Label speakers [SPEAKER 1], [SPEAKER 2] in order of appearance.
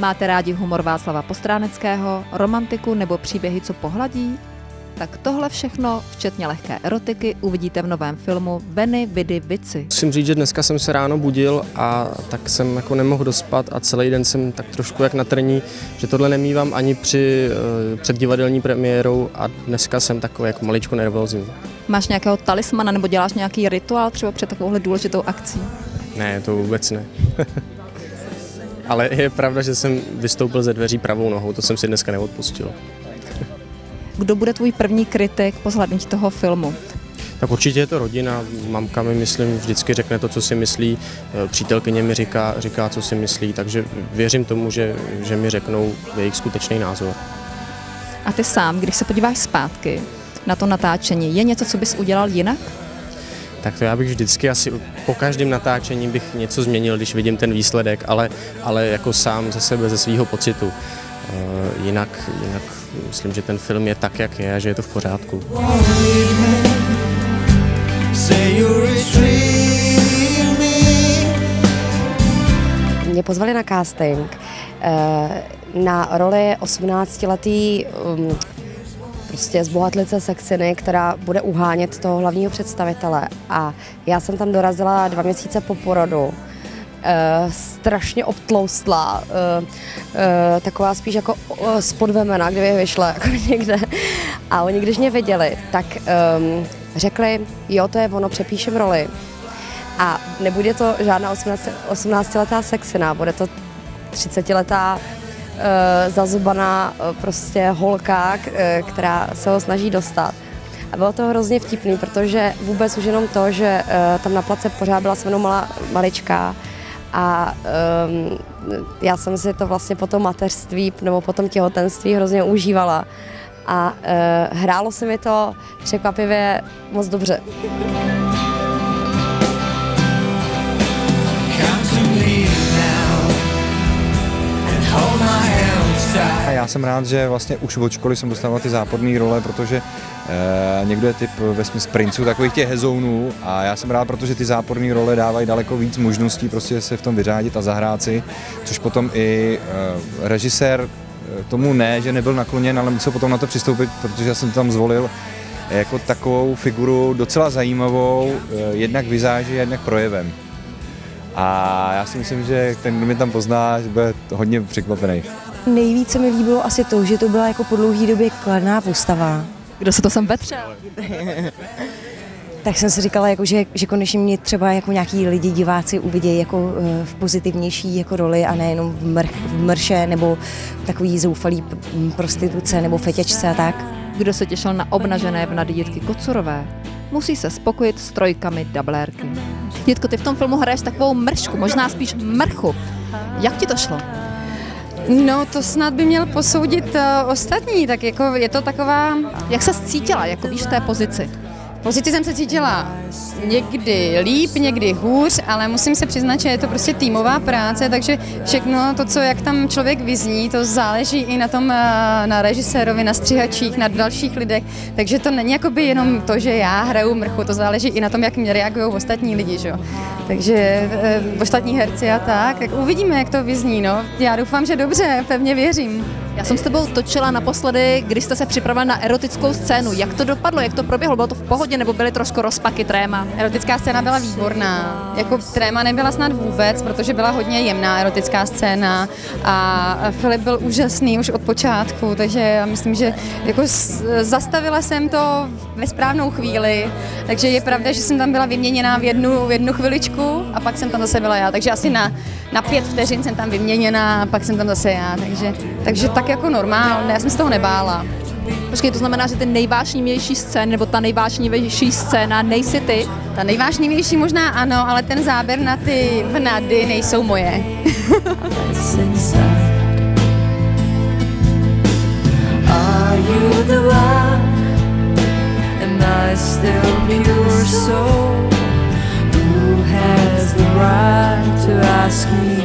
[SPEAKER 1] Máte rádi humor Václava Postráneckého, romantiku nebo příběhy, co pohladí? Tak tohle všechno, včetně lehké erotiky, uvidíte v novém filmu Veny, vidy, vici.
[SPEAKER 2] Musím říct, že dneska jsem se ráno budil a tak jsem jako nemohl dospat a celý den jsem tak trošku jak na trní, že tohle nemívám ani před divadelní premiérou a dneska jsem takový jako maličko nervózní.
[SPEAKER 1] Máš nějakého talismana nebo děláš nějaký rituál třeba před takovouhle důležitou akcí?
[SPEAKER 2] Ne, to vůbec ne. Ale je pravda, že jsem vystoupil ze dveří pravou nohou, to jsem si dneska neodpustil.
[SPEAKER 1] Kdo bude tvůj první kritik po zhlédnutí toho filmu?
[SPEAKER 2] Tak určitě je to rodina, mamka mi, myslím, vždycky řekne to, co si myslí, přítelkyně mi říká, co si myslí, takže věřím tomu, že mi řeknou jejich skutečný názor.
[SPEAKER 1] A ty sám, když se podíváš zpátky na to natáčení, je něco, co bys udělal jinak?
[SPEAKER 2] Tak to já bych vždycky asi po každém natáčení bych něco změnil, když vidím ten výsledek, ale jako sám ze sebe, ze svého pocitu. Jinak myslím, že ten film je tak, jak je a že je to v pořádku.
[SPEAKER 3] Mě pozvali na casting na roli 18letý prostě zbohatlice sexiny, která bude uhánět toho hlavního představitele. A já jsem tam dorazila 2 měsíce po porodu. Strašně obtloustlá, taková spíš jako spodvemena, kdyby vyšla jako někde. A oni, když mě viděli, tak řekli, jo, to je ono, přepíšem roli. A nebude to žádná 18letá sexina, bude to 30letá zazubaná prostě holka, která se ho snaží dostat. A bylo to hrozně vtipný, protože vůbec už jenom to, že tam na place pořád byla se mnou maličká a já jsem si to vlastně po tom mateřství nebo po tom těhotenství hrozně užívala a hrálo se mi to překvapivě moc dobře.
[SPEAKER 4] A já jsem rád, že vlastně už od školy jsem dostával ty záporné role, protože někdo je typ vesměs princů, takových těch hezounů a já jsem rád, protože ty záporné role dávají daleko víc možností prostě se v tom vyřádit a zahrát si, což potom i režisér tomu ne, že nebyl nakloněn, ale musel potom na to přistoupit, protože já jsem tam zvolil jako takovou figuru docela zajímavou, jednak vizáži, jednak projevem. A já si myslím, že ten, kdo mě tam pozná, bude hodně překvapený.
[SPEAKER 5] Nejvíce mi líbilo asi to, že to byla jako po dlouhé době kladná postava.
[SPEAKER 1] Kdo se to sem vetřel?
[SPEAKER 5] Tak jsem si říkala, jako, že konečně mě třeba jako nějaký lidi, diváci uvidějí jako v pozitivnější jako roli a nejenom v mrše nebo takový zoufalý prostituce nebo fetěčce a tak.
[SPEAKER 1] Kdo se těšil na obnažené vnady Jitky Kocurové, musí se spokojit s trojkami dublérky. Jitko, ty v tom filmu hraješ takovou mršku, možná spíš mrchu. Jak ti to šlo?
[SPEAKER 6] No, to snad by měl posoudit ostatní, tak jako je to taková...
[SPEAKER 1] Jak se cítila, jako víš, v té pozici?
[SPEAKER 6] V pozici jsem se cítila někdy líp, někdy hůř, ale musím se přiznat, že je to prostě týmová práce, takže všechno to, co jak tam člověk vyzní, to záleží i na tom, na režisérovi, na střihačích, na dalších lidech, takže to není jakoby jenom to, že já hraju mrchu, to záleží i na tom, jak mě reagují ostatní lidi, že jo. Takže ostatní herci a tak uvidíme, jak to vyzní, no. Já doufám, že dobře, pevně věřím.
[SPEAKER 1] Já jsem s tebou točila naposledy, když jste se připravila na erotickou scénu. Jak to dopadlo, jak to proběhlo? Bylo to v pohodě nebo byly trošku rozpaky, tréma?
[SPEAKER 6] Erotická scéna byla výborná. Jako tréma nebyla snad vůbec, protože byla hodně jemná erotická scéna a Filip byl úžasný už od počátku, takže já myslím, že jako zastavila jsem to ve správnou chvíli, takže je pravda, že jsem tam byla vyměněná v jednu chviličku a pak jsem tam zase byla já, takže asi na 5 vteřin jsem tam vyměněná a pak jsem tam zase já, takže tak jako normálně, já jsem se toho nebála.
[SPEAKER 1] Počkej, to znamená, že ty nejvášnivější scény, nebo ta nejvášnivější scéna nejsi ty?
[SPEAKER 6] Ta nejvášnivější možná ano, ale ten záběr na ty vnady nejsou moje. Are you the one? Am I still pure soul? Who has the right to ask me?